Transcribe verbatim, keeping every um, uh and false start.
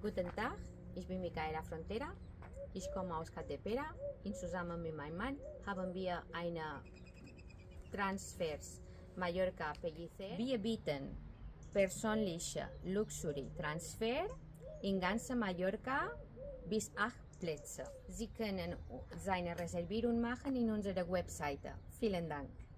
Guten Tag, ich bin Michaela Frontera, ich komme aus Katepera und zusammen mit meinem Mann haben wir eine Transfers Mallorca Pellicer. Wir bieten persönliche Luxury Transfer in ganz Mallorca bis acht Plätze. Sie können seine Reservierung machen in unserer Webseite. Vielen Dank.